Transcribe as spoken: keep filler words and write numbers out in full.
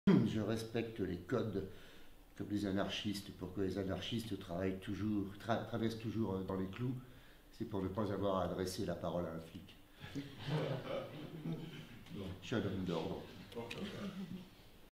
je respecte les codes comme les anarchistes, pour que les anarchistes travaillent toujours, tra traversent toujours dans les clous, c'est pour ne pas avoir à adresser la parole à un flic. Je suis un homme d'ordre.